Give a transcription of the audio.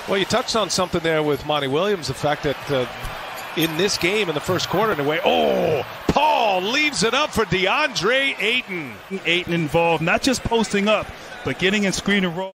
Well, you touched on something there with Monty Williams, the fact that in this game, in the first quarter, in a way, Paul leaves it up for DeAndre Ayton. Ayton involved, not just posting up, but getting in screen and roll.